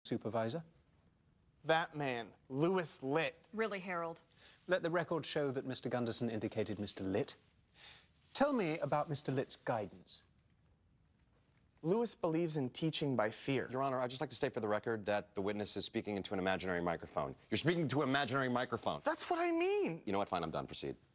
supervisor. That man, Litt. Really, Harold? Let the record show that Mr. Gunderson indicated Mr. Litt. Tell me about Mr. Litt's guidance. Lewis believes in teaching by fear. Your Honor, I'd just like to state for the record that the witness is speaking into an imaginary microphone. You're speaking to an imaginary microphone. That's what I mean. You know what? Fine, I'm done. Proceed.